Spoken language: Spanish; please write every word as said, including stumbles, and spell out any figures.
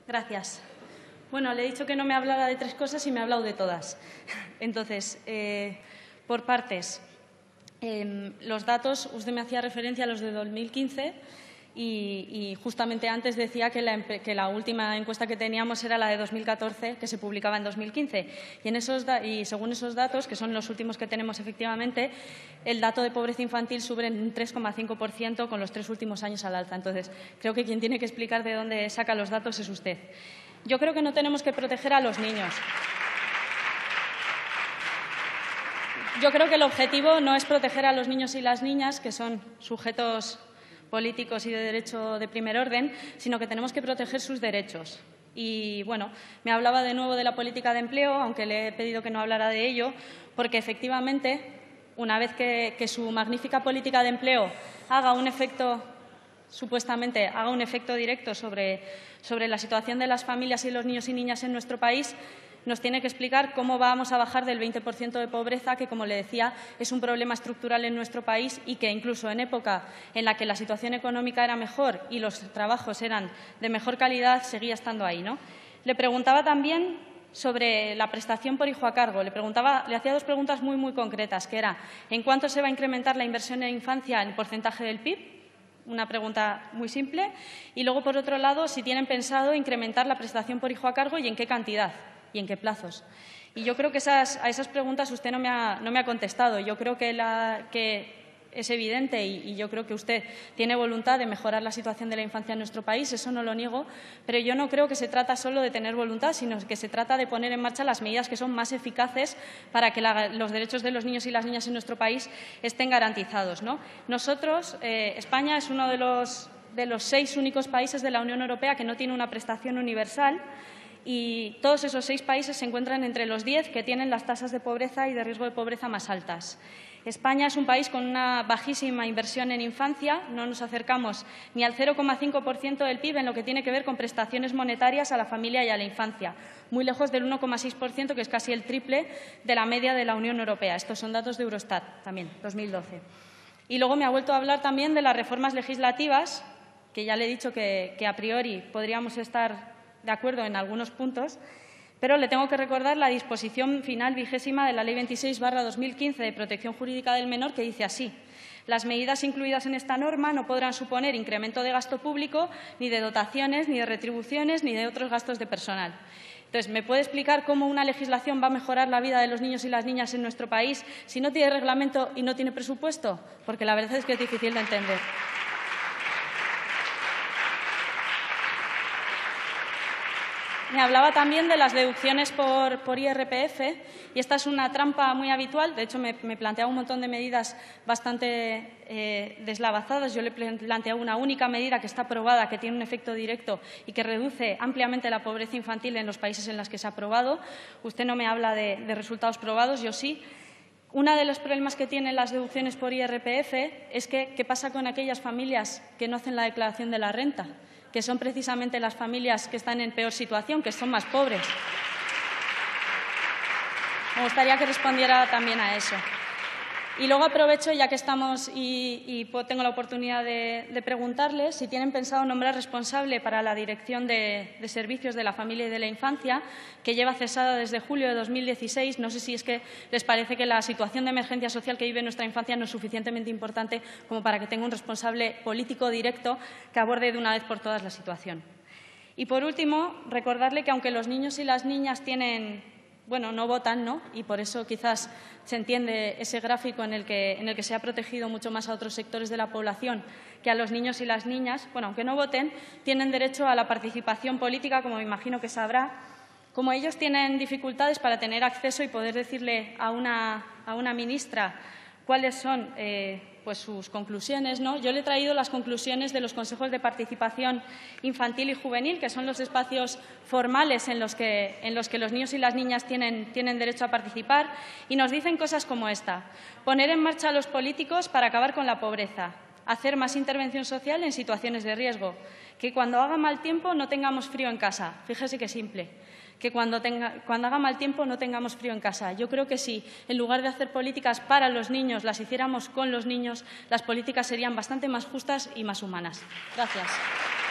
Gracias. Bueno, le he dicho que no me hablara de tres cosas y me ha hablado de todas. Entonces, eh, por partes. Eh, los datos, usted me hacía referencia a los de dos mil quince y, y justamente antes decía que la, que la última encuesta que teníamos era la de dos mil catorce, que se publicaba en dos mil quince. Y, en esos y según esos datos, que son los últimos que tenemos efectivamente, el dato de pobreza infantil sube en un tres coma cinco por ciento con los tres últimos años al alza. Entonces, creo que quien tiene que explicar de dónde saca los datos es usted. Yo creo que no tenemos que proteger a los niños. Yo creo que el objetivo no es proteger a los niños y las niñas, que son sujetos políticos y de derecho de primer orden, sino que tenemos que proteger sus derechos. Y, bueno, me hablaba de nuevo de la política de empleo, aunque le he pedido que no hablara de ello, porque, efectivamente, una vez que, que su magnífica política de empleo haga un efecto, supuestamente, haga un efecto directo sobre, sobre la situación de las familias y los niños y niñas en nuestro país, nos tiene que explicar cómo vamos a bajar del veinte por ciento de pobreza, que, como le decía, es un problema estructural en nuestro país y que, incluso en época en la que la situación económica era mejor y los trabajos eran de mejor calidad, seguía estando ahí, ¿no? Le preguntaba también sobre la prestación por hijo a cargo. Le, preguntaba, le hacía dos preguntas muy, muy concretas, que era ¿en cuánto se va a incrementar la inversión en infancia en porcentaje del P I B? Una pregunta muy simple. Y luego, por otro lado, si tienen pensado incrementar la prestación por hijo a cargo y en qué cantidad y en qué plazos. Y yo creo que esas, a esas preguntas usted no me ha, no me ha contestado. Yo creo que, la, que es evidente y, y yo creo que usted tiene voluntad de mejorar la situación de la infancia en nuestro país, eso no lo niego, pero yo no creo que se trata solo de tener voluntad, sino que se trata de poner en marcha las medidas que son más eficaces para que la, los derechos de los niños y las niñas en nuestro país estén garantizados, ¿no? Nosotros, eh, España es uno de los, de los seis únicos países de la Unión Europea que no tiene una prestación universal, y todos esos seis países se encuentran entre los diez que tienen las tasas de pobreza y de riesgo de pobreza más altas. España es un país con una bajísima inversión en infancia, no nos acercamos ni al cero coma cinco por ciento del P I B en lo que tiene que ver con prestaciones monetarias a la familia y a la infancia, muy lejos del uno coma seis por ciento, que es casi el triple de la media de la Unión Europea. Estos son datos de Eurostat, también, dos mil doce. Y luego me ha vuelto a hablar también de las reformas legislativas, que ya le he dicho que, que a priori podríamos estar de acuerdo en algunos puntos, pero le tengo que recordar la disposición final vigésima de la Ley veintiséis barra dos mil quince de protección jurídica del menor, que dice así: las medidas incluidas en esta norma no podrán suponer incremento de gasto público, ni de dotaciones, ni de retribuciones, ni de otros gastos de personal. Entonces, ¿me puede explicar cómo una legislación va a mejorar la vida de los niños y las niñas en nuestro país si no tiene reglamento y no tiene presupuesto? Porque la verdad es que es difícil de entender. Me hablaba también de las deducciones por, por I R P F, y esta es una trampa muy habitual. De hecho, me, me planteaba un montón de medidas bastante eh, deslavazadas. Yo le planteaba una única medida que está aprobada, que tiene un efecto directo y que reduce ampliamente la pobreza infantil en los países en los que se ha aprobado. Usted no me habla de, de resultados probados, yo sí. Uno de los problemas que tienen las deducciones por I R P F es que ¿qué pasa con aquellas familias que no hacen la declaración de la renta?, que son precisamente las familias que están en peor situación, que son más pobres. Me gustaría que respondiera también a eso. Y luego aprovecho, ya que estamos y, y tengo la oportunidad de, de preguntarles si tienen pensado nombrar responsable para la Dirección de, de Servicios de la Familia y de la Infancia, que lleva cesada desde julio de dos mil dieciséis. No sé si es que les parece que la situación de emergencia social que vive nuestra infancia no es suficientemente importante como para que tenga un responsable político directo que aborde de una vez por todas la situación. Y, por último, recordarle que aunque los niños y las niñas tienen... Bueno, no votan, ¿no? Y por eso quizás se entiende ese gráfico en el, que, en el que se ha protegido mucho más a otros sectores de la población que a los niños y las niñas. Bueno, aunque no voten, tienen derecho a la participación política, como me imagino que sabrá. Como ellos tienen dificultades para tener acceso y poder decirle a una, a una ministra cuáles son eh, pues sus conclusiones, ¿no? Yo le he traído las conclusiones de los consejos de participación infantil y juvenil, que son los espacios formales en los que, en los, que los niños y las niñas tienen, tienen derecho a participar, y nos dicen cosas como esta: poner en marcha a los políticos para acabar con la pobreza, hacer más intervención social en situaciones de riesgo, que cuando haga mal tiempo no tengamos frío en casa. Fíjese qué simple. Que cuando, tenga, cuando haga mal tiempo no tengamos frío en casa. Yo creo que si, en lugar de hacer políticas para los niños, las hiciéramos con los niños, las políticas serían bastante más justas y más humanas. Gracias.